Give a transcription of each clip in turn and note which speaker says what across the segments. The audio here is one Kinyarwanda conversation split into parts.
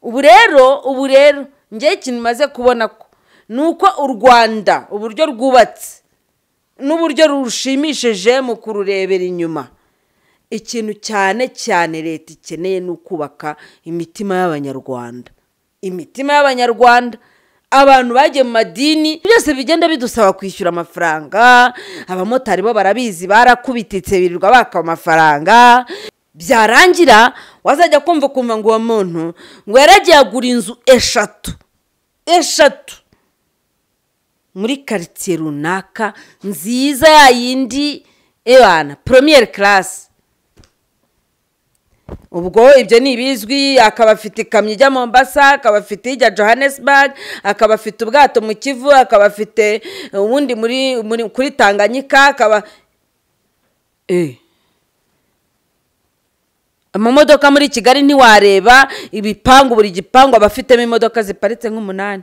Speaker 1: ubu rero ngiye ikintu maze kubona ko nuko u Rwanda uburyo rwubatse n'uburyo rushimishije mu kururebera inyuma ikintu cyane leta ikeneye no kubaka imitima y'abanyarwanda abantu bagiye mu madini byose bigenda bidusaba kwishyura amafaranga abamotari bo barabizi barakubititse birirwa baka amafaranga byarangira wazajya kumva ngo uwo muntu ngo yaragiye agura inzu eshatu muri quartier runaka nziza ya yindi première classe ubwo ibyo nibizwi akaba afite ikamyo ijya Mombasa akaba afite ijya Johannesburg akaba afite ubwato mu Kivu akaba afite ubundi muri kuri Tanganyika akaba amamodoka muri Kigali ntiwareba ibipangu buri gipangu abafitemo imodoka ziparitse nk'umunani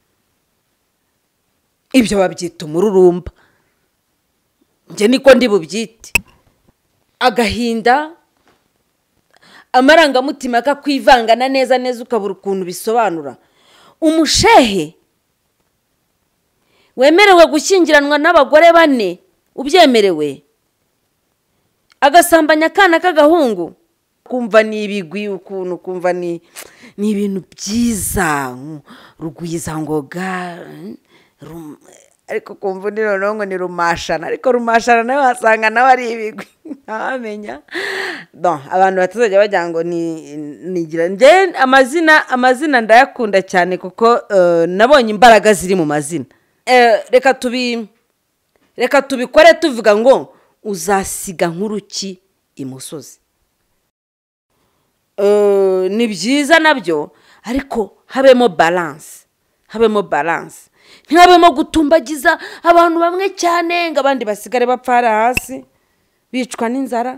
Speaker 1: ibyo babyita umururumba nge niko ndi bubyite agahinda amarangamutima akakwivangana neza ukabura ukuntu bisobanura umushehe wemerewe gushyingiranwa n'abagore 4 ubyemerewe agasambanya akana k'agahungu kumva ni ibigwi ukuntu kumva ni ibintu byiza rugwizangoga ariko kumva ni noneho ni rumashana ariko rumashana nawe wasanga nawe ari ibigwi ntamenya abantu batazajya bajya ngo nigira nde amazina ndayakunda cyane kuko nabonye imbaraga ziri mu mazina reka tubikore tuvuga ngo uzasiga nk'uruki imusozi ni byiza nabyo ariko habemo balance ntihabemo gutumbagiza abantu bamwe cyane ngo abandi basigare bapfara hasi bicwa n'inzara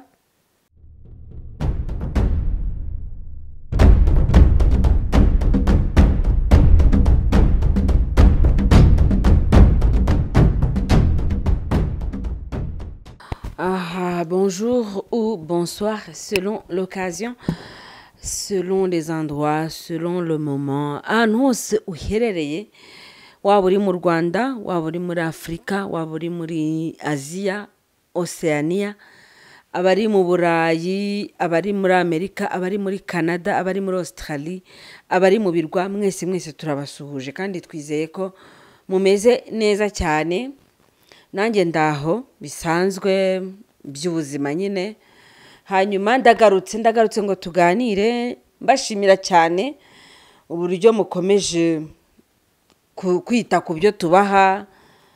Speaker 1: bonjour ou bonsoir selon l'occasion, selon les endroits, selon le moment. Ahantu hose uherereye waba uri mu Rwanda, waba uri muri Afrika, waba uri muri Aziya, Oceania, abari mu Burayi, abari muri Amerika, abari muri Canada, abari muri Australia, abari mu birwa, mwese turabasuhuje kandi twizeye ko mumeze neza cyane. Nanjye ndaho bisanzwe by'ubuzima nyine. Hanyuma ndagarutse ngo tuganire, mbashimira cyane uburyo mukomeje kwita ku byo tubaha.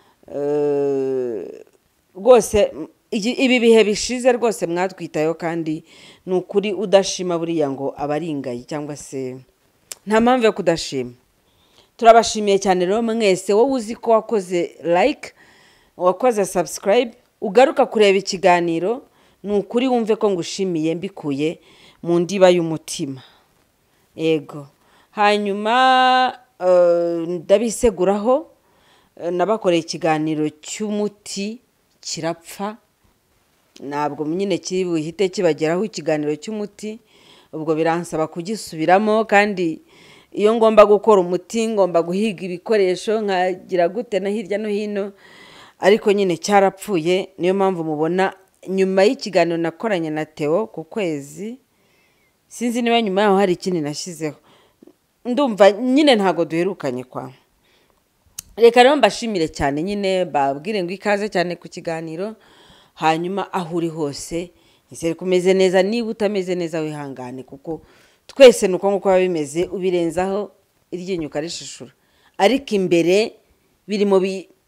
Speaker 1: Rwose ibi bihe bishize rwose mwatwitayo kandi nukuri udashima buriya ngo abaringaye cyangwa se nta mpamvu yo kudashima. Turabashimiye cyane rero mwese wowe uzi ko wakoze like, wakoze subscribe, ugaruka kureba ikiganiro, nukuri wumve ko ngushimiye mbikuye mu ndiba y'umutima. Ego. Hanyuma ndabiseguraho nabakoreye ikiganiro cy'umuti kirapfa. Ntabwo nyine kiri buhite kibageraho ikiganiro cy'umuti, ubwo biransaba kugisubiramo kandi iyo ngomba gukora umuti ngomba guhiga ibikoresho nkagira gute na hirya no hino, ariko nyine cyarapfuye. Niyo mpamvu mubona nyuma y'ikiganiro nakoranye na Theo ku kwezi, sinzi niba nyuma yaho hari ikindi nashyizeho, ndumva nyine ntago duherukanye kwa. Reka rero mbashimire cyane nyine babwire ngo ikaze cyane ku kiganiro. Hanyuma aho uri hose nizere kumeze neza, niba utameze neza wihangane kuko twese nuko nkuko bimeze, ubirenzaho iry'inyuka rishishura, ariko imbere birimo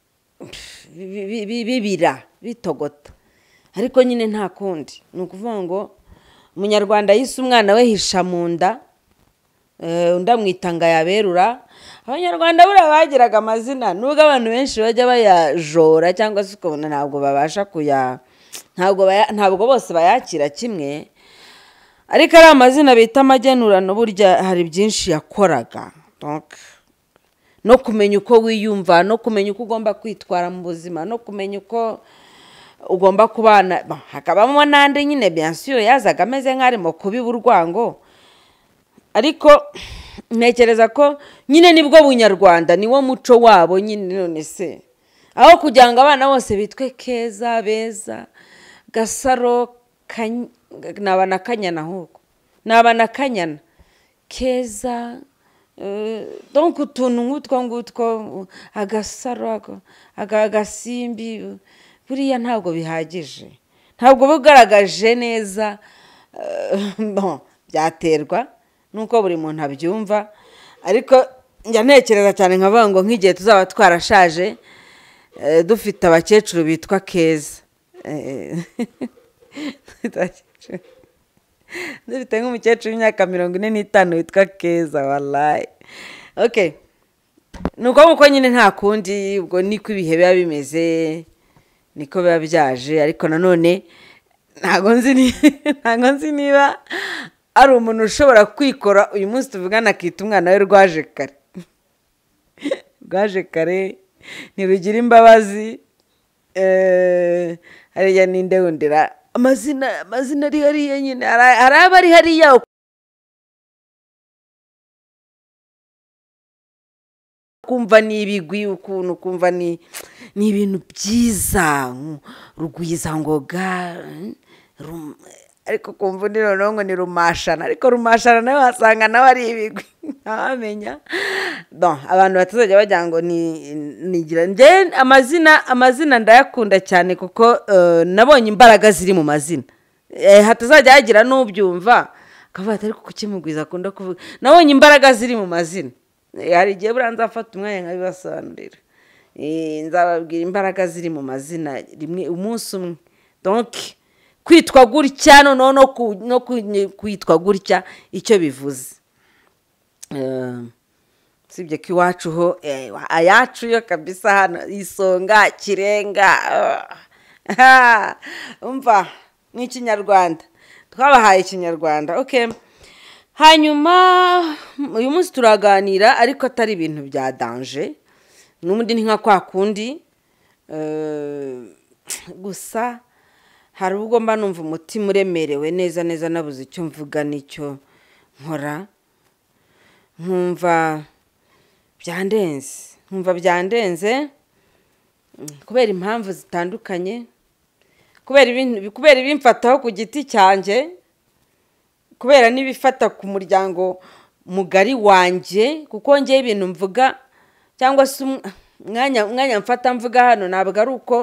Speaker 1: bibira bitogota, ariko nyine nta kundi. Ni ukuvuga ngo umunyarwanda yise umwana we hisha mu nda, ndamwitanga yaberura. Abanyarwanda buriya bagiraga amazina nubwo abantu benshi bajya bayajora cyangwa se ukabona ntabwo babasha ntabwo bose bayakira kimwe, ariko ari amazina bita amagenurano burya hari byinshi yakoraga. No kumenya uko wiyumva, no kumenya uko ugomba kwitwara mu buzima, no kumenya uko ugomba kubana. Hakabamo n'andi nyine bien sûr yazaga ameze nk'arimo kubiba urwango, ariko ntekereza ko nyine nibwo bunyarwanda niwo muco wabo nyine none se aho kugira ngo abana bose bitwe keza beza gasaro nabana kanyana ahubwo nabana kanyana keza donc utuntu ngutwo agasaro agasimbi buriya ntabwo bihagije ntabwo bugaragaje neza byaterwa nuko buri muntu abyumva ariko njya ntekereza cyane nkavuga ngo nk'igihe tuzaba twarashaje dufite abakecuru bitwa keza dufite nk'umukecuru w'imyaka 45 witwa keza wallahi okay nuko nguko nyine nta kundi ubwo niko ibihe biba bimeze niko biba byaje ariko nanone ntago nzi niba ari umuntu ushobora kwikora uyu munsi tuvugana akita umwana we rwaje kare ntirugira imbabazi hariya ninde wundira amazina ari hariya nyine hari aba ari hariya kumva ni ibigwi ukuntu kumva ni ibintu byiza rugwizangoga ariko kumva ni noneho ni rumashana ariko rumashana nawe wasanga nawe ari ibigwi ntamenya abantu batazajya bajya ngo nigira nge amazina ndayakunda cyane kuko nabonye imbaraga ziri mu mazina hatazajya hagira n'ubyumva akavuga ati ariko kuki Mugwiza akunda kuvuga nabonye imbaraga ziri mu mazina hari igihe buriya nzafata umwanya nkabibasobanurira nzababwira imbaraga ziri mu mazina rimwe umunsi umwe donc kwitwa gutya no kwitwa gutya icyo bivuze sibye ko iwacu ho ayacu yo kabisa hano isonga kirenga umva n'ikinyarwanda twabahaye ikinyarwanda okay hanyuma uyu munsi turaganira ariko atari ibintu bya danger n'ubundi ni nka kwa kundi gusa hari ubwo mba numva umutima uremerewe neza nabuze icyo mvuga n'icyo nkora nkumva byandenze kubera impamvu zitandukanye kubera ibimfataho ku giti cyanjye kubera n'ibifata ku muryango mugari wanjye kuko ngiye ibintu mvuga cyangwa se umwanya mfata mvuga hano ntabwo ari uko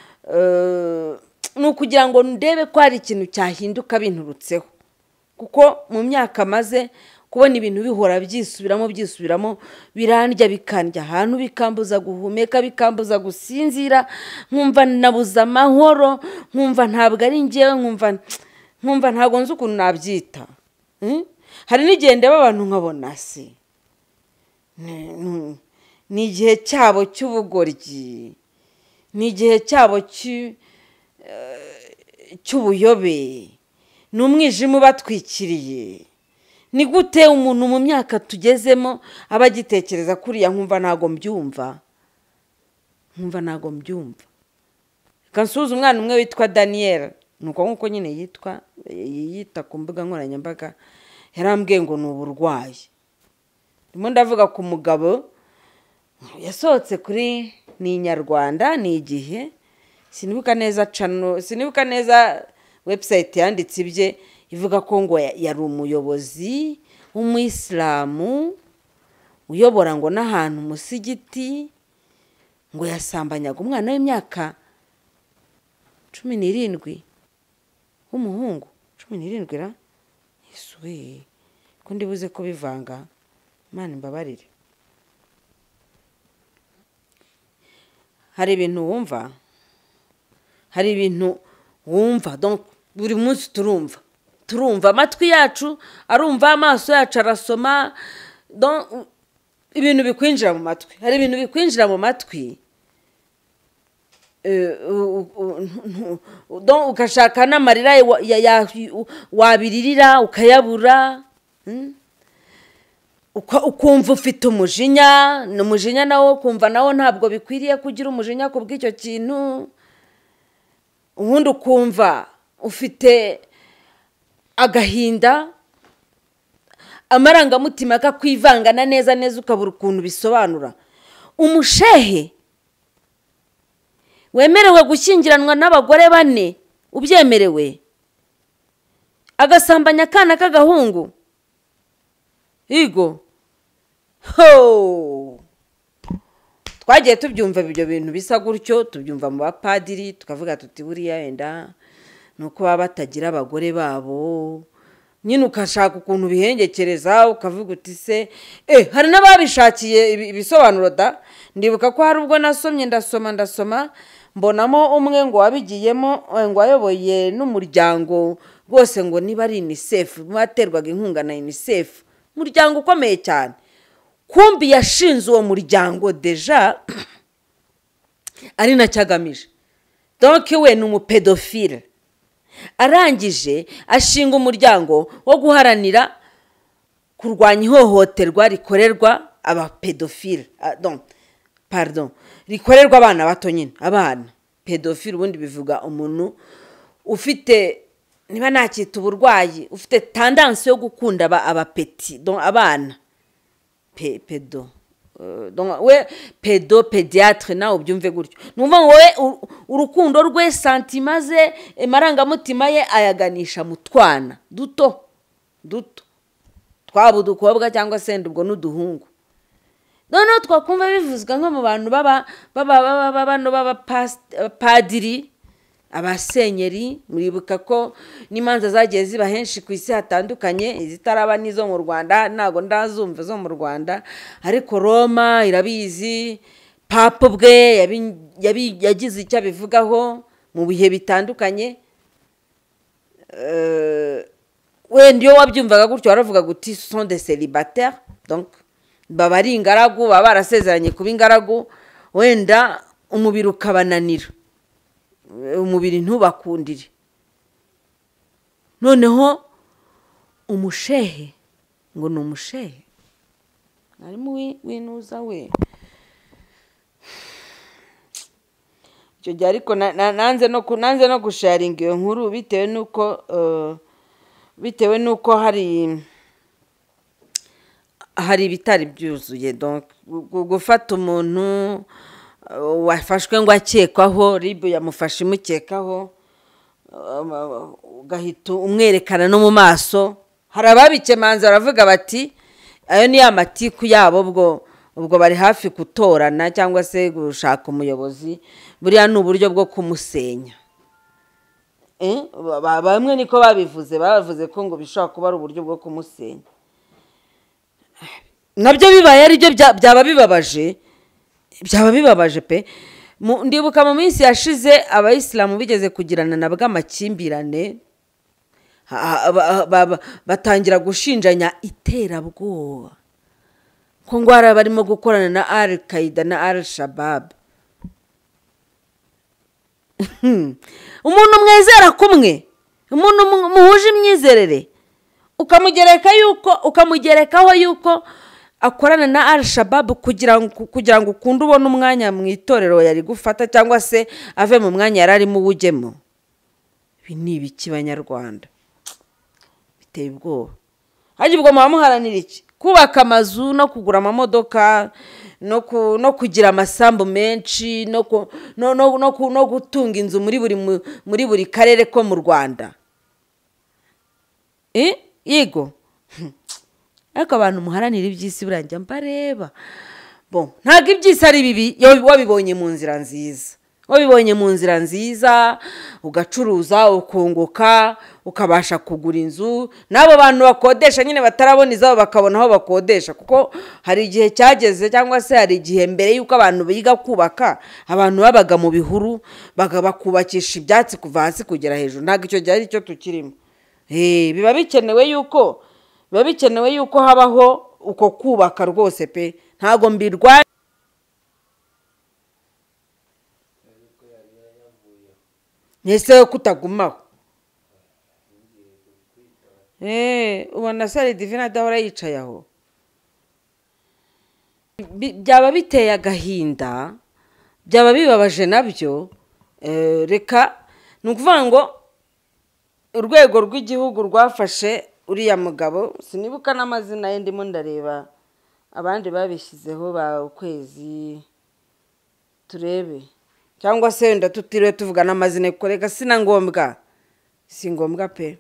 Speaker 1: ni ukugira ngo ndebe ko hari ikintu cyahinduka binturutseho kuko mu myaka maze kubona ibintu bihora byisubiramo birandya bikandya ahantu bikambuza guhumeka bikambuza gusinzira nkumva nabuza amahoro nkumva ntabwo ari njyewe nkumva ntabwo nzi ukuntu nabyita hari n'igihe ndeba abantu nkabona se ni igihe cyabo cy'ubugoryi ni igihe cyabo cy'ubuyobe ni umwijima ubatwikiriye ni gute umuntu mu myaka tugezemo aba agitekereza kuriya nkumva ntago mbyumva reka nsuhuze umwana umwe witwa Daniel nuko nkuko nyine yita ku mbuga nkoranyambaga yarambwiye ngo ni uburwayi ndimo ndavuga ku mugabo yasohotse kuri ni Inyarwanda ni Igihe sinibuka neza website yanditse ibye ivuga ko ngo yari umuyobozi w'umuyisilamu uyobora ngo n'ahantu musigiti ngo yasambanyaga umwana w'imyaka 17 w'umuhungu 17 ra Yesuwe ko ndibuze ko bivanga Imana imbabarire hari ibintu wumva donc buri munsi turumva amatwi yacu arumva amaso yacu arasoma donc ibintu bikwinjira mu matwi hari ibintu bikwinjira mu matwi donc ukashaka n'amarira wabiririra ukayabura ukumva ufite umujinya nawo kumva nawo ntabwo bikwiriye kugira umujinya ku bw'icyo kintu ubundi ukumva ufite agahinda amarangamutima akakwivangana neza neza ukabura ukuntu bisobanura. Umushehe wemerewe gushyingiranwa n'abagore 4 ubyemerewe, agasambanya akana k'agahungu. Igo twagiye tubyumva ibyo bintu bisa gutyo, tubyumva mu bapadiri tukavuga tuti buriya yenda nuko baba batagira abagore babo, nyine ukashaka ukuntu bihengekereza ukavuga uti se hari n'ababishakiye ibisobanuro da. Ndibuka ko hari ubwo nasomye ndasoma mbonamo umwe ngo wabigiyemo ngo ayoboye n'umuryango rwose ngo niba ari UNICEF, baterwaga inkunga na UNICEF, umuryango ukomeye cyane. Kumbi yashinze uwo muryango deja ari nacyagamije. Donc we ni umupedofile. Arangije ashinga umuryango wo guharanira kurwanya ihohoterwa rikorerwa abapedofile. Rikorerwa abana bato nyine, abana. Pedofile ubundi bivuga umuntu ufite niba nakita uburwayi, ufite tendance yo gukunda abapeti, donc abana. Pedo. Donc we pédiatre nawe ubyumve gutyo. Numva wowe urukundo rwe sentiment ze marangamutima ye ayaganisha mu twana duto twabudukobwa cyangwa se ndubwo n'uduhungu. None twakumva bivuzwa nko mu bantu baba padiri, abasenyeri. Muribuka ko n'imanza zagiye ziba henshi ku isi hatandukanye, izitaraba nizo mu Rwanda, ntago ndazumva zo mu Rwanda, ariko Roma irabizi. Papa bwe yagize icyo abivugaho mu bihe bitandukanye. Wenda iyo wabyumvaga gutyo waravuga guti sont des célibataires, donc baba ari ingaragu, baba barasezeranye kuba ingaragu, wenda umubiri ukabananira, umubiri ntubakundire. Noneho umushehe ngo ni umushehe arimo winuza we. Icyo gihe ariko nanze no gusharinga iyo nkuru bitewe nuko hari ibitari byuzuye. Donc gufata umuntu wafashwe ngo akekwaho, ribu yamufashe imukekaho, ugahita umwerekana no mu maso. Hari ababikemanza baravuga bati ayo ni amatiku yabo, ubwo bari hafi gutorana cyangwa se gushaka umuyobozi, buriya ni uburyo bwo kumusenya. Bamwe niko bavuze ko ngo bishobora kuba ari uburyo bwo kumusenya. Nabyo bibaye ari byo byaba bibabaje pe. Ndibuka mu minsi yashize abayisilamu bigeze kugirana nabwo amakimbirane, batangira gushinjanya iterabwoba ko ngo hari barimo gukorana na Al-Qaeda na Al-Shabaab. Umuntu mwezera kumwe, umuntu muhuje imyizerere, ukamugerekaho yuko akorana na Al-Shabaab kugira ngo ukunde ubone umwanya mu itorero yari gufata cyangwa se ave mu mwanya yari arimo ujyemo. Ibi ni ibiki Banyarwanda? Biteye ubwoba. Haje ubwo muharanira iki? Kubaka amazu no kugura amamodoka no kugira amasambu menshi no gutunga inzu muri buri karere ko mu Rwanda. Yego. Ariko abantu muharanira iby'isi burangira mbareba. Ntabwo iby'isi ari bibi wabibonye mu nzira nziza, ugacuruza, ukunguka, ukabasha kugura inzu. N'abo bantu bakodesha nyine batarabona izabo bakabona aho bakodesha, kuko hari igihe cyageze cyangwa se hari igihe mbere yuko abantu biga kubaka, abantu babaga mu bihuru bakubakisha ibyatsi kuva hasi kugera hejuru. Ntabwo icyo gihe ari cyo tukirimo. Biba bikenewe yuko habaho uko kubaka rwose pe. Ntago mbirwa nese kutagumaho. Ubona sari divina dahora yicaye aho. Byaba biteye agahinda, byaba bibabaje nabyo. Reka nukuvuga ngo urwego rw'igihugu rwafashe uriya mugabo sinibuka n'amazina ye ndimo ndareba abandi babishyizeho ba ukwezi turebe cyangwa se wenda tutiriwe tuvuga n'amazina koreka sina ngombwa si ngombwa pe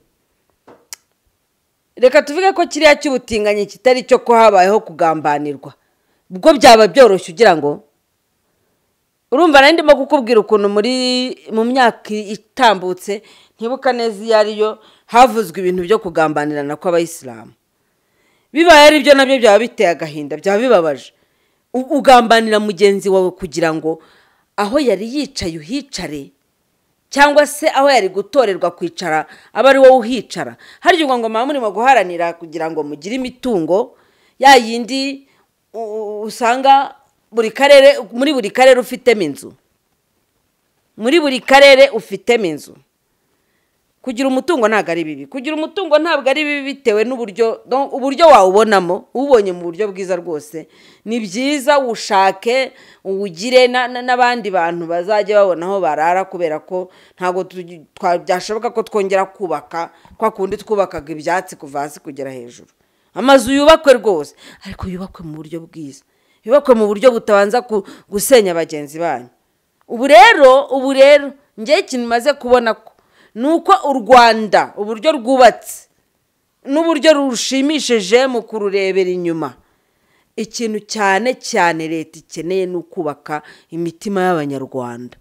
Speaker 1: reka tuvuge ko kiriya cy'ubutinganyi kitari cyo ko habayeho kugambanirwa ubwo byaba byoroshye ugira ngo urumva nari ndimo kukubwira ukuntu mu myaka itambutse ntibuka neza iyo ariyo havuzwe ibintu byo kugambanirana kw'abayisilamu bibaye ari byo nabyo byaba biteye agahinda byaba bibabaje ugambanira mugenzi wawe kugira ngo aho yari yicaye uhicare cyangwa se aho yari gutorerwa kwicara aba ari wowe uhicara harya ngo mama murimo guharanira kugira ngo mugire imitungo ya yindi usanga muri buri karere ufitemo inzu muri buri karere ufitemo inzu kugira umutungo ntabwo ari bibi kugira umutungo ntabwo ari bibi bitewe uburyo wawubonamo ubonye mu buryo bwiza rwose ni byiza ushake uwugire n'abandi bantu bazajya babona aho barara kubera ko ntabwo byashoboka ko twongera kubaka kwa kundi twubakaga ibyatsi kuva hasi kugera hejuru amazu yubakwe rwose ariko yubakwe mu buryo bwiza yubakwe mu buryo butabanza gusenya bagenzi banyu ubu rero ngewe ikintu maze kubona ko nuko u Rwanda uburyo rwubatse n'uburyo rushimishije mu kururebera inyuma ikintu cyane cyane leta ikeneye no kubaka imitima y'abanyarwanda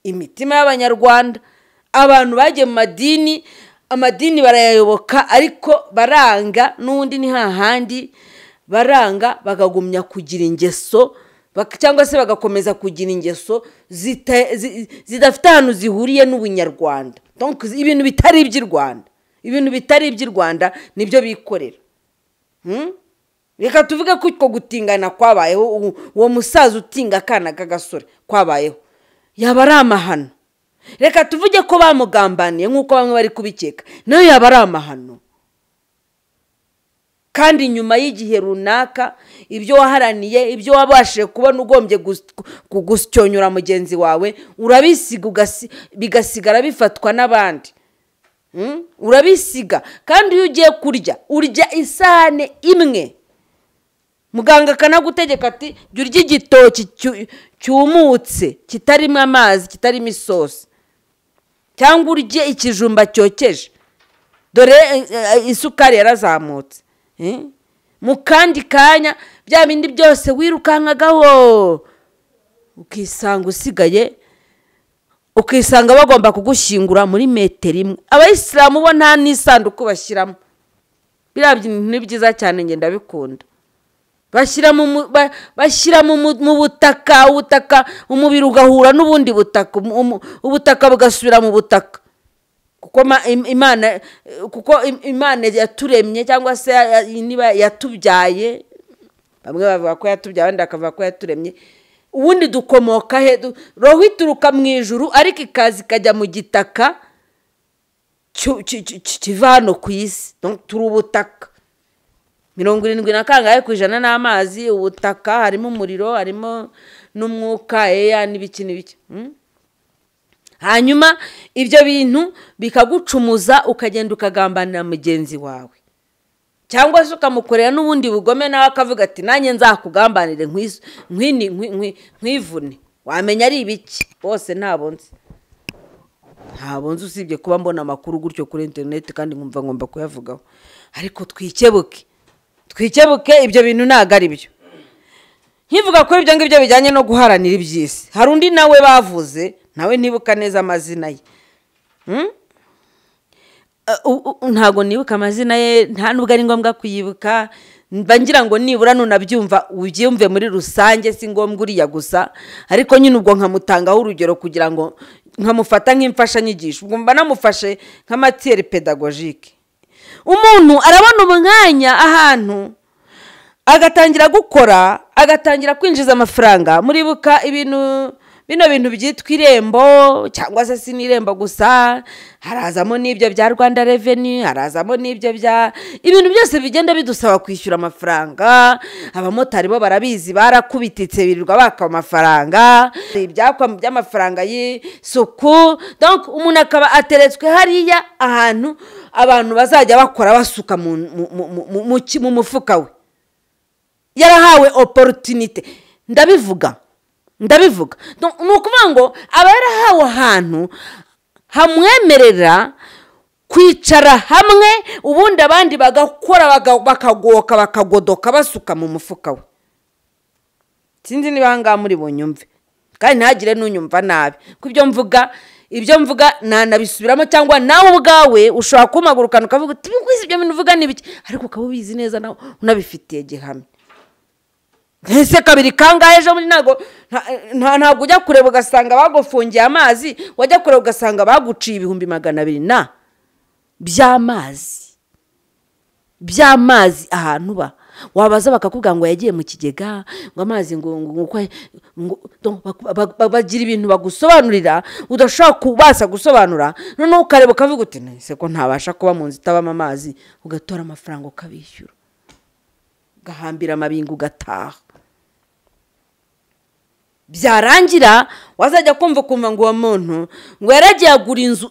Speaker 1: abantu bagiye mu amadini barayayoboka ariko baranga n'undi ni hahandi baranga bakagumya kugira ingeso cyangwa se bagakomeza kugira ingeso zidafite ahantu zihuriye n'ubunyarwanda donc ibintu bitari iby'u Rwanda nibyo bikorera reka tuvuge ko uko gutingana kwabayeho uwo musaza utinga akana k'agasore kwabayeho yaba ari amahano reka tuvuge ko bamugambaniye nk'uko bamwe bari kubikeka nayo yaba ari amahano kandi nyuma y'igihe runaka ibyo waharaniye ibyo wabashije kubona ugombye gusyonyura mugenzi wawe urabisiga bigasigara bifatwa n'abandi urabisiga kandi iyo ugiye urya isahane imwe muganga akanagutegeka ati jya urya igitoki cyumutse kitarimo amazi kitarimo isosi cyangwa urye ikijumba cyokeje dore isukari yarazamutse mu kandi kanya bya bindi byose wirukankagaho ukisanga bagomba kugushyingura muri metero imwe abayisilamu bo nta n'isanduku bashyiramo biriya bintu ni byiza cyane ngenda bikunda bashyira mu butaka umubiri ugahura n'ubundi butaka ubutaka bugasubira mu butaka kuko imana yaturemye cyangwa se niba yatubyaye bamwe bavuga ko yatubyaye abandi bakavuga ko yaturemye ubundi dukomoka he roho ituruka mu ijuru ariko ikaza ikajya mu gitaka kiva hano ku isi turi ubutaka 70% n'amazi ubutaka harimo umuriro harimo n'umwuka n'ibiki hanyuma ibyo bintu bikagucumuza ukagenda ukagambanira mugenzi wawe cyangwa se ukamukorera n'ubundi bugome nawe akavuga ati nanjye nzakugambanire nkwivune wamenya ari ibiki bose ntabonze usibye kuba mbona amakuru gutyo kuri internet kandi nkumva ngomba kuyavugaho ariko twikebuke ibyo bintu ntago ari byo nkivuga ko ibyo ngibyo bijyanye no guharanira iby'isi hari undi nawe bavuze nawe ntibuka neza amazina ye ntago nibuka amazina ye nta nubwo ari ngombwa kuyibuka ngira ngo nibura nunabyumva ubyumve muri rusange si ngombwa uriya gusa ariko nyine ubwo nkamutangaho urugero kugira ngo nkamufata nk'imfashanyigisho ubwo mba namufashe nk'amatiere pedagogique umuntu arabona umwanya ahantu agatangira gukora agatangira kwinjiza amafaranga muribuka bino bintu byitwa irembo cyangwa se si n'irembo gusa harazamo n'ibyo bya Rwanda Revenue harazamo n'ibyo ibintu byose bigenda bidusaba kwishyura amafaranga abamotari bo barabizi barakubititse birirwa baka amafaranga ibyakwa by'amafaranga y'isuku donc umuntu akaba ateretswe hariya ahantu abantu bazajya bakora basuka mu mufuka we. Yarahawe opportunity. Ndabivuga ni ukuvuga ngo aba yarahawe ahantu hamwemerera kwicara hamwe, ubundi abandi bagakora bakagoka bakagodoka basuka mu mufuka we. Sinzi niba hanga muri bunyumve kandi ntagire n'unyumva nabi ko ibyo mvuga nanabisubiramo, cyangwa nawe ubwawe ushobora kumagurukana ukavuga uti ibyo bintu uvuga ni biki, ariko ukaba ubizi neza nawe unabifitiye gihamya. Ese kabiri kangahe ejo muri ntabwo ujya kureba ugasanga bagufungiye amazi, wajya kureba ugasanga baguciye 200,000 by'amazi ahantu ba wabaza bakakubwira ngo yagiye mu kigega ngo amazi ngo bagira ibintu bagusobanurira udashaka kubasa gusobanura, noneho ukareba ukavuga uti nese ko ntabasha kuba mu nzi itabamo amazi, ugatora amafaranga ukabishyura gahambira amabingu gataha. Byarangira wazajya kumva ngo uwo muntu ngo yaragiye agura inzu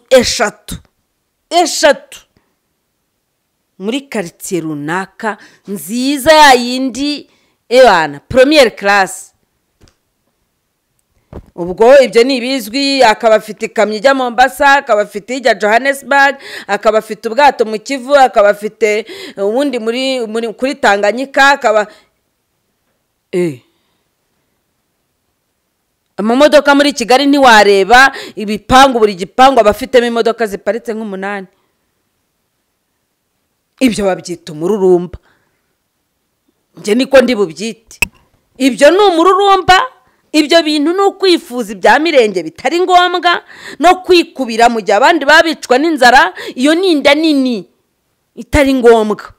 Speaker 1: 3 muri quartier runaka nziza ya yindi première classe. Ubwo ibyo nibizwi, akaba afite ikamyo ijya Mombasa, akaba afite ijya Johannesburg, akaba afite ubwato mu Kivu, akaba afite ubundi muri kuri Tanganyika, akaba amamodoka muri Kigali ntiwareba ibipangu, buri gipangu abafitemo imodoka ziparitse nk'8. Ibyo babyita umururumba. Nje niko ndi bubyite. Ibyo ni umururumba. Ibyo bintu no kwifuza ibya mirenge bitari ngombwa no kwikubira mu gihe abandi babicwa n'inzara, iyo ninda nini itari ngombwa.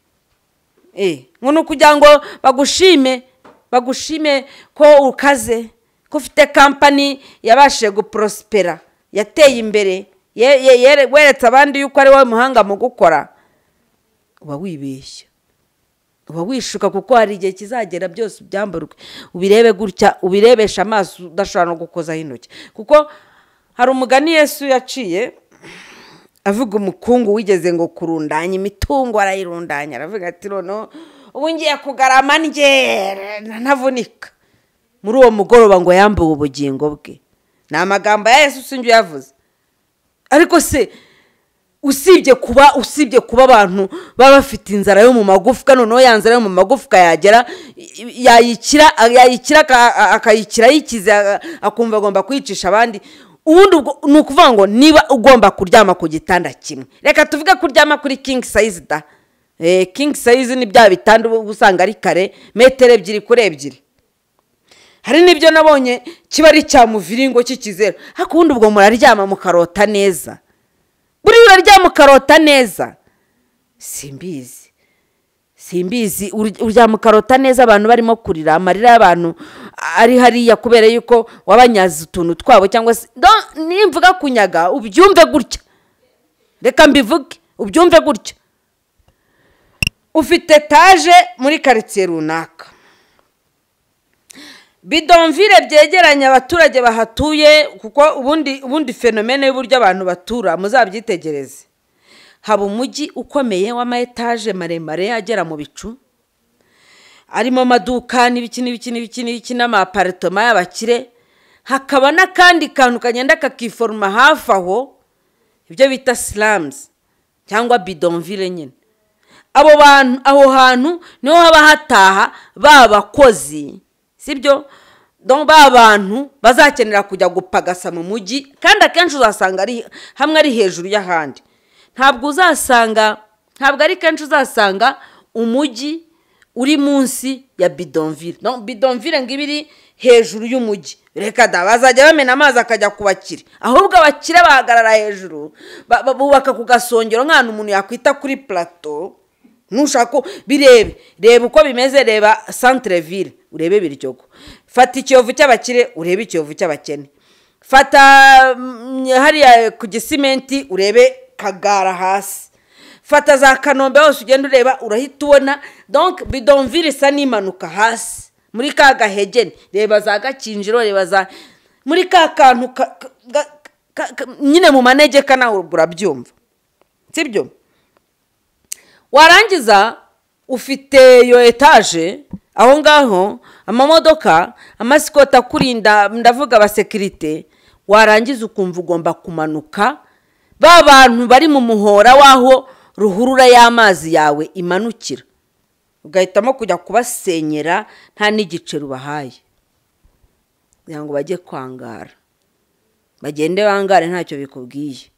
Speaker 1: Ngono kugira ngo bagushime ko ukaze, ko ufite company yabashije guprospera, yateye imbere, weretse abandi yuko ari wowe muhanga mu gukora, uba wibeshya, uba wishuka, kuko hari igihe kizagera byose byamburwe ubirebe gutya, ubirebesha amaso udashobora no gukozaho intoki. Kuko hari umugani Yesu yaciye avuga umukungu wigeze ngo kurundanya imitungo, arayirundanya aravuga ati no ubu ngiye kugarama njye ntavunika. Muri uwo mugoroba ngo yambuwe ubugingo bwe. Ni amagambo ya Yesu sinjye yavuze. Ariko se usibye kuba abantu baba bafite inzara yo mu magufwa, noneho yanzara yo mu magufwa yagera yayikira akayikira yikize akumva agomba kwicisha abandi. Ubundi ni ukuvuga ngo niba ugomba kuryama ku gitanda kimwe, reka tuvuge kuryama kuri king size da. King size ni bya bitanda usanga ari kare metero 2 kuri 2. Hari nibyo nabonye kiba ari cyamuviringo cy'ikizero. Hakundi ubwo muraryama mukarota neza. Buri uraryama ukarota neza. Simbizi uryama ukarota neza abantu barimo kurira, amarira y'abantu ari hariya kubera yuko wabanyaza utuntu twabo, cyangwa se nimvuga kunyaga ubyumve gutya. Reka mbivuge ubyumve gutya. Ufite etage muri quartier runaka, bidonvire byegeranye abaturage bahatuye, kuko ubundi fenomene y'uburyo abantu batura muzabyitegereze. Haba umujyi ukomeye w'ama etage maremare agera mu bicu, arimo amaduka n'ibiki n'ama apartment y'abakire. Hakaba n'akandi kantu kagenda kakiforma hafi aho, ibyo bita slums cyangwa bidonville nyine. Aho hantu niho haba hataha babakozi, sibyo? Donc abantu bazakenera kujya gupagasa mu mujyi, kandi akenshi uzasanga ari hamwe ari hejuru y'ahandi. Ntabwo ari kenshi uzasanga umujyi uri munsi ya bidonville. Donc bidonville ngibiri hejuru y'umujyi. Reka da bazajya bamena amazi akajya kubakira, ahubwo abakire bahagarara hejuru bubaka ku gasongero nk'ahantu umuntu yakwita kuri plateau. Nushako reba uko bimeze, reba centre ville urebe Biryogo, fata ikiyovu cy'abakire urebe ikiyovu cy'abakene, fata hariya ku gisimenti urebe Kagara hasi, fata za Kanombe hose ugenda ureba urahita ubona. Donc bidonville isa n'imanuka hasi muri ka gahegene, reba za Gakinjiro, reba za muri ka kantu nyine mu manegeka nawe urabyumva, sibyo? warangiza ufite iyo etaje aho ngaho, amamodoka, amasikota kurinda, ndavuga abasekirite, warangiza ukumva ugomba kumanuka ba bantu bari mu muhora waho ruhurura y'amazi yawe imanukira, ugahitamo kujya kubasenyera nta n'igice rubahaye kugira ngo bajye kwangara, bagende bangare ntacyo bikubwiye.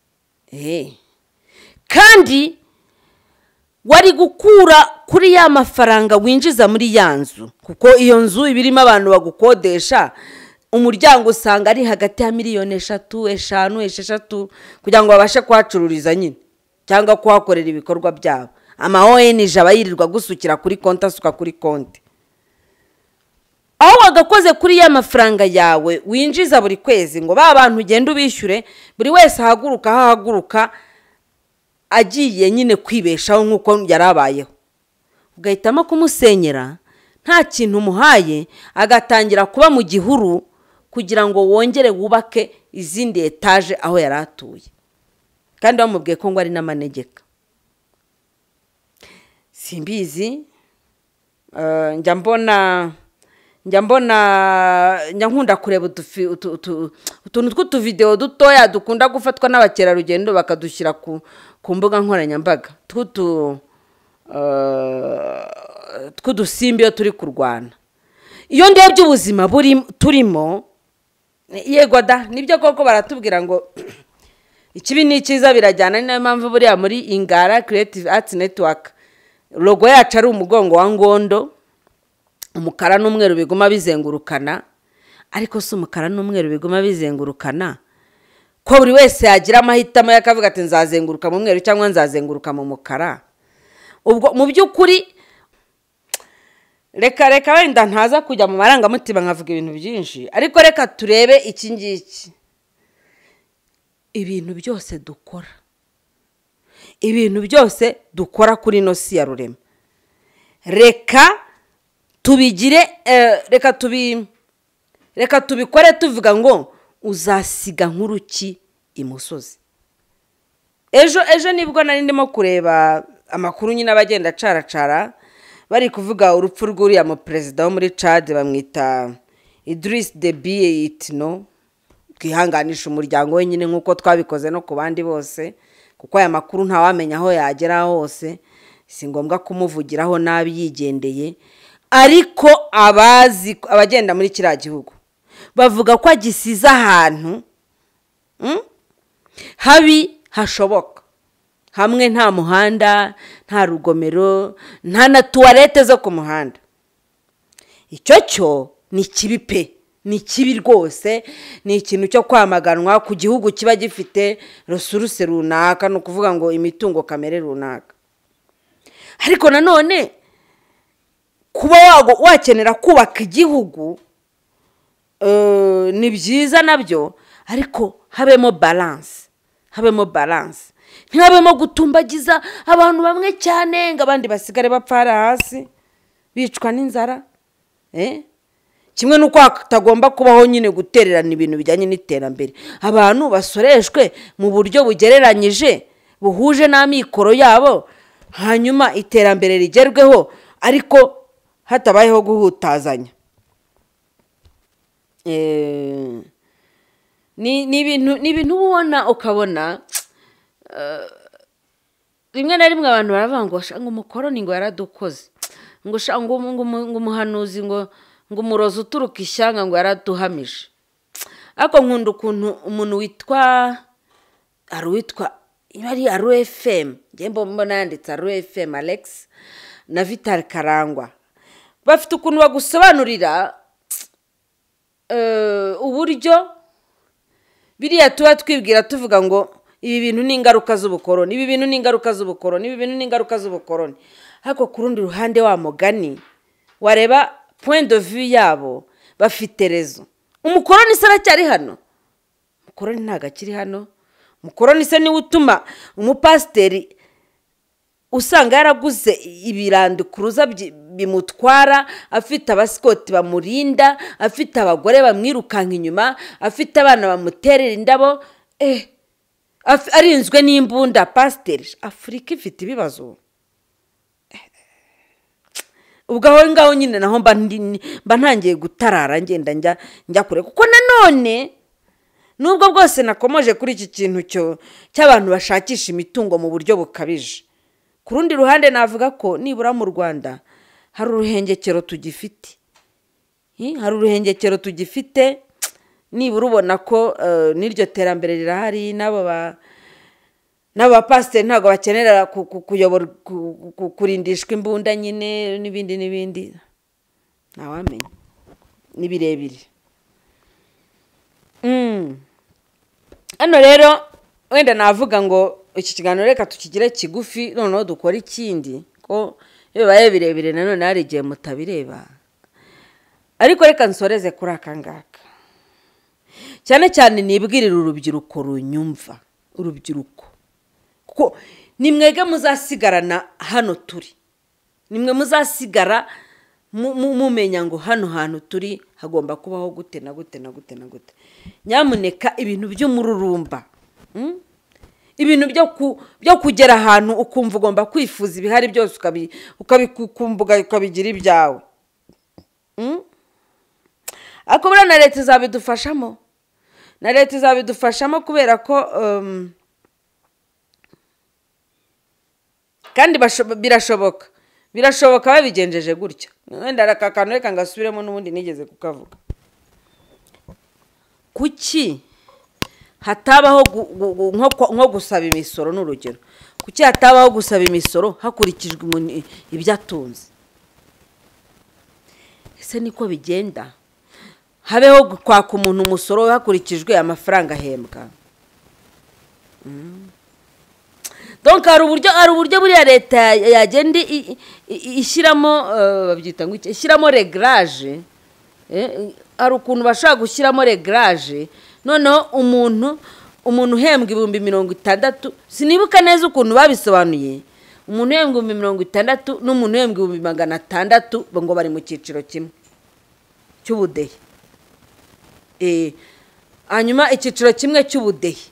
Speaker 1: Kandi wari gukura kuri ya mafaranga winjiza muri ya nzu, kuko iyo nzu ibirimo abantu bagukodesha, umuryango usanga ari hagati ya miliyoni 3, 5, 6 kugira ngo babashe kuhacururiza nyine cyangwa kuhakorera ibikorwa byabo. Ama ONG abayirirwa gusukira kuri konti, asuka kuri konti. Aho wagakoze kuri ya mafaranga yawe winjiza buri kwezi ngo ba bantu ugenda ubishyure, buri wese hahaguruka agiye nyine kwibeshaho nk'uko yarabayeho, ugahitamo kumusenyera nta kintu umuhaye, agatangira kuba mu gihuru kugira ngo wongere wubake izindi etaje aho yaratuye, kandi bamubwiye ko ngo ari n'amanegeka. Simbizi, njya nkunda kureba utuntu tw'utuvideo dutoya dukunda gufatwa n'abakerarugendo bakadushyira ku mbuga nkoranyambaga tw'udusimbi iyo turi kurwana. Iyo ndebye ubuzima turimo, yego da nibyo koko baratubwira ngo ikibi n'ikiza birajyana, ni nayo mpamvu buriya muri Ingara Creative Arts Network logo yacu ari umugongo wa ngondo, umukara n'umweru biguma bizengurukana. Ariko si umukara n'umweru biguma bizengurukana ko buri wese yagira amahitamo yakavuga ati nzazenguruka mu mweru cyangwa nzazenguruka mu mukara. Ubwo mu by'ukuri reka wenda ntaza kujya mu marangamutima nkavuga ibintu byinshi, ariko reka turebe iki ngiki. Ibintu byose dukora kuri ino si ya rurema, reka tubikore tuvuga ngo uzasiga nk'uruki imusozi. Ejo nibwo nari ndimo kureba amakuru nyine abagenda caracara bari kuvuga urupfu rw'uriya mu president wo muri Chad bamwita Idriss Déby Itno. Twihanganisha umuryango we nyine nk'uko twabikoze no ku bandi bose, kuko aya makuru ntawamenya aho yagera hose, si ngombwa kumuvugiraho nabi yigendeye. Ariko abagenda muri kiriya gihugu bavuga ko agisiza ahantu habi hashoboka, hamwe nta muhanda, nta rugomero, nta na tuwarete zo ku muhanda. Icyo cyo ni kibi pe, ni kibi rwose, ni ikintu cyo kwamaganwa ku gihugu kiba gifite resuruse runaka, no kuvuga ngo imitungo kamere runaka. Ariko nanone kuba wakenera kubaka igihugu ni byiza nabyo, ariko habemo balance. Ntihabemo gutumbagiza abantu bamwe cyane ngo abandi basigare bapfara hasi bicwa n'inzara. Kimwe nuko hatagomba kubaho nyine gutererana ibintu bijyanye n'iterambere, abantu basoreshwe mu buryo bugereranyije buhuje n'amikoro yabo, hanyuma iterambere rigerweho, ariko hatabayeho guhutazanya. Ni ibintu ubona ukabona rimwe na rimwe abantu baravuga ngo umukoroni ngo yaradukoze, ngo umuhanuzi ngo umurozi uturuka ishyanga ngo yaraduhamije. Ariko nkunda ukuntu umuntu witwa Aru FM, njye mbona yanditse Aru FM Alex na Vital Karangwa, bafite ukuntu bagusobanurira uburyo biriya tuba twibwira tuvuga ngo ibi bintu ni ingaruka z'ubukoroni, ibi bintu ni ingaruka z'ubukoroni, ibi bintu ni ingaruka z'ubukoroni. Ariko ku rundi ruhande wa mugani wareba point de vue yabo, bafite rezo. Umukoroni se aracyari hano? Umukoroni ntago akiri hano. Umukoroni se ni utuma umupasiteri usanga yaraguze ibirandikuruza bimutwara, afite abasikoti bamurinda, afite abagore bamwirukanka inyuma, afite abana bamuterera indabo, arinzwe n'imbunda. Pasiteri, Afurika ifite ibibazo. ubwo aho ngaho nyine naho mba ntangiye gutarara ngenda njya kure kuko nanone nubwo bwose nakomoje kuri iki kintu cy'abantu bashakisha imitungo mu buryo bukabije. Ku rundi ruhande navuga ko nibura mu Rwanda hari uruhengekero tugifite. Hari uruhengekero tugifite nibura ubona ko n'iryo terambere rirahari n'abapasiteri ntabwo bakenera kuyobora kurindishwa imbunda nyine n'ibindi ntawamenya ni birebire. Hano rero wenda navuga ngo iki kiganiro reka tukigire kigufi noneho dukora ikindi ko iyo bibaye birebire nanone hari igihe mutabireba, ariko reka nsoreze kuri aka ngaka cyane cyane nibwirira urubyiruko runyumva. Urubyiruko kuko ni mwege muzasigarana hano turi, ni mwe muzasigara mumenya ngo hano hantu turi hagomba kubaho gute na gute na gute na gute. Nyamuneka ibintu by'umururumba, ibintu byo kugera ahantu ukumva ugomba kwifuza ibihari byose ukabikumbuga ukabigira ibyawe. Ariko buriya na leta izabidufashamo, kubera ko kandi birashoboka babigenjeje gutya. Wenda aka kantu reka ngasubiremo n'ubundi nigeze kukavuga. Kuki hatabaho nko gusaba imisoro n'urugero, kuki hatabaho gusaba imisoro hakurikijwe ibyo atunze? Ese niko bigenda? Habeho kwaka umuntu umusoro hakurikijwe amafaranga ahembwa? Donc hari uburyo buriya leta yagenda ishyiramo babyita ngo iki, ishyiramo reglage. Hari ukuntu bashaka gushyiramo reglage, noneho umuntu uhembwa 60,000, sinibuka neza ukuntu babisobanuye, umuntu uhembwa 60,000 n'umuntu uhembwa 600 ngo bari mu cyiciro kimwe cy'ubudehe. Hanyuma icyiciro kimwe cy'ubudehe,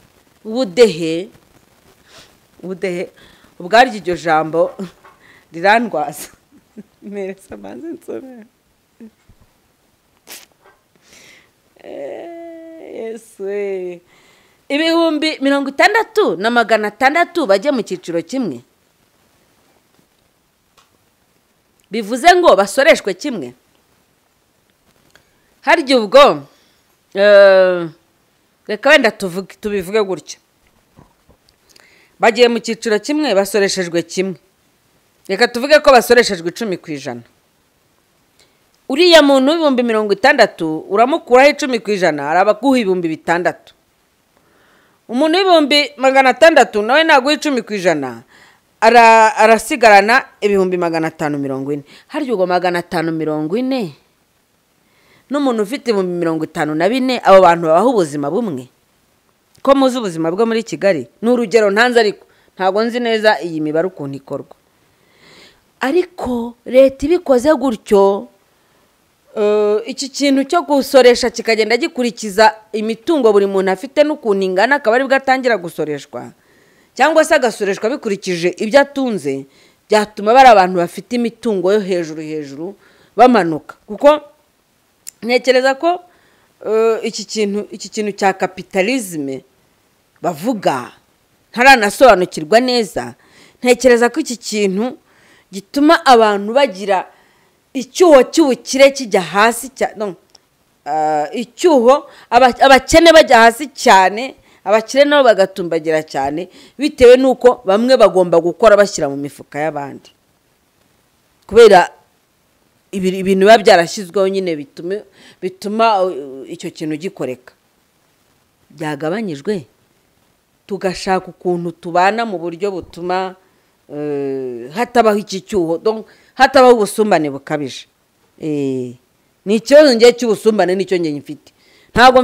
Speaker 1: ubwaryo iryo jambo rirandwaza. Meresa manze nsome. Yesu, 60,000 na 600 bajye mu cyiciro kimwe, bivuze ngo basoreshwe kimwe. Harya ubwo reka wenda tubivuge gutya, bagiye mu cyiciro kimwe basoreshejwe kimwe, reka tuvuge ko basoreshejwe 10%. Uriya muntu 60,000 uramukuraho 10%, arabaguha 6,000. Umuntu 600 nawe naguha 10%, arasigarana 540. Harya ubwo 540 n'umuntu ufite 54,000, abo bantu babaho ubuzima bumwe? Ko muzi ubuzima bwo muri Kigali n'urugero ntanze, ariko ntago nzi neza iyi mibare ukuntu ikorwa. Ariko leta ibikoze gutyo, iki kintu cyo gusoresha kikagenda gikurikiza imitungo buri muntu afite n'ukuntu ingana, akaba ari bwatangira gusoreshwa, cyangwa se agasoreshwa bikurikije ibyo atunze, byatuma bari abantu bafite imitungo yo hejuru bamanuka. Kuko ntekereza ko iki kintu cya kapitalisme bavuga ntaranasobanukirwa neza. Ntekereza ko iki kintu gituma abantu bagira icyuho cy'ubukire kijya hasi cyane, icyuho abakene bajya hasi cyane, abakire nabo bagatumbagira cyane, bitewe nuko bamwe bagomba gukora bashyira mu mifuka y'abandi, kubera ibintu biba byarashyizweho nyine bituma icyo kintu gikoreka. Byagabanyijwe tugashaka ukuntu tubana mu buryo butuma hatabaho iki cyuho, hatabaho ubusumbane bukabije. Ni ikibazo ngiye cy'ubusumbane nicyo ngiye mfite. Ntabwo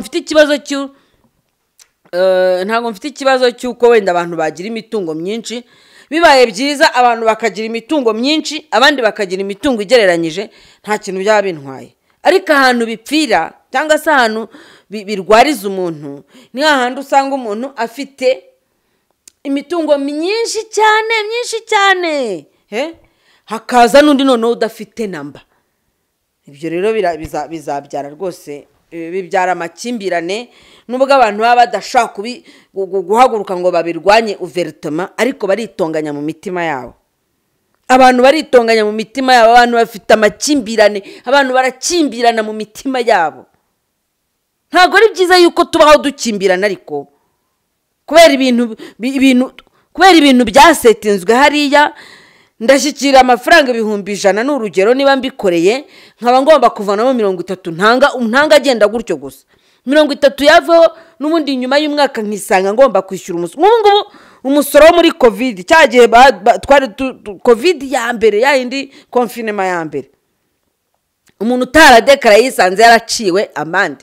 Speaker 1: mfite ikibazo cy'uko wenda abantu bagira imitungo myinshi. Bibaye byiza abantu bakagira imitungo myinshi, abandi bakagira imitungo igereranyije, nta kintu byaba bintwaye. Ariko ahantu bipfira cyangwa se ahantu birwariza umuntu, ni hahandi usanga umuntu afite imitungo myinshi cyane, hakaza n'undi noneho udafite namba. Ibyo rero bizabyara rwose bibyara amakimbirane nubwo abantu baba badashaka guhaguruka ngo babirwanye ouvertement, ariko baritonganya mu mitima yabo. Abantu baritonganya mu mitima yabo, abantu bafite amakimbirane, abantu barakimbirana mu mitima yabo. Ntago ari byiza yuko tubaho dukimbirana, ariko kubera ibintu byasetinzwe hariya. Ndashyikira amafaranga 100,000 n'urugero, niba mbikoreye nkaba ngomba kuvanamo 30, ntanga agenda gutyo gusa. 30 yaveho n'ubundi nyuma y'umwaka nkisanga ngomba kwishyura umusoro wo muri covid. Cyagiye twari covid ya mbere, ya indi confinement ya mbere, umuntu utaradekara yisanze yaraciwe amande.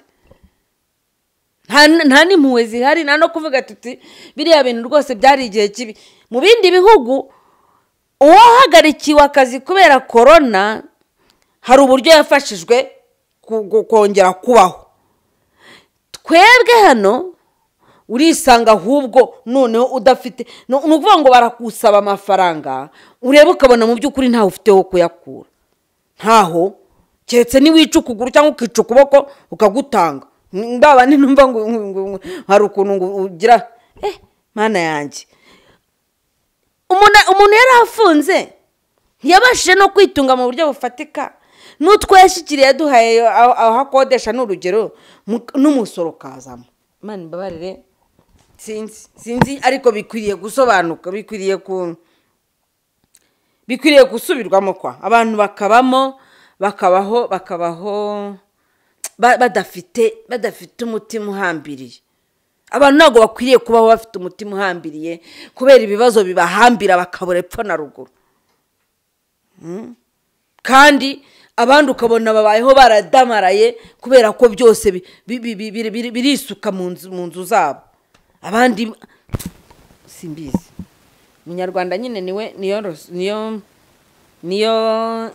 Speaker 1: Nta n'impuhwe zihari, nta no kuvuga tuti biriya bintu rwose byari igihe kibi. Mu bindi bihugu uwahagarikiwe akazi kubera corona hari uburyo yafashijwe kongera kubaho. Twebwe hano urisanga ahubwo noneho udafite, nukuvuga ngo barakusaba amafaranga urebe ukabona mu by'ukuri ntaho ufite wo kuyakura, ntaho, keretse ni wica ukuguru cyangwa ukica ukuboko ukagutanga. Ndaba ni numva ngo hari ukuntu ngo ugira mana yanjye, umuntu yarafunze ntiyabashije no kwitunga mu buryo bufatika. N'utweshyikiriye duhaye aho akodesha n'urugero n'umusoro kazamo. Imana imbabarire, sinzi ariko bikwiriye gusobanuka, bikwiriye gusubirwamo kwa abantu bakabaho badafite umutima uhambiriye. Abantu ntabwo bakwiriye kubaho bafite umutima uhambiriye kubera ibibazo bibahambira bakabura epfo na ruguru. Kandi abandi ukabona babayeho baradamaraye kubera ko byose birisuka mu nzu zabo. Abandi simbizi. Umunyarwanda nyine niyo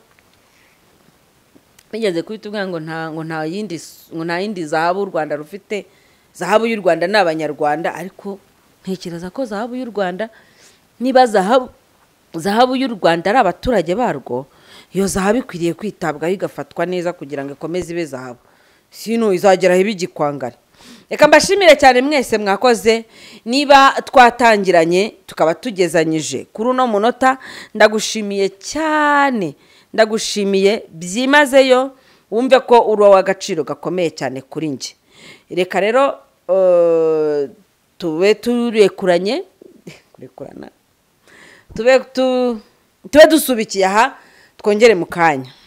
Speaker 1: bigeze kwitubwira ngo nta yindi zahabu u Rwanda rufite. Zahabu y'u Rwanda n'abanyarwanda, ariko ntekereza ko zahabu y'u Rwanda, niba zahabu y'u Rwanda ari abaturage barwo, iyo zahabu ikwiriye kwitabwaho igafatwa neza kugira ngo ikomeze ibe zahabu, sino izageraho ibigikwangara. Reka mbashimire cyane mwese mwakoze. Niba twatangiranye tukaba tugezanyije kuri uno munota, ndagushimiye cyane, ndagushimiye byimazeyo. Wumve ko uri w'agaciro gakomeye cyane kuri nje. Reka rero tube turekuranye, tube dusubikiye aha, twongere mu kanya.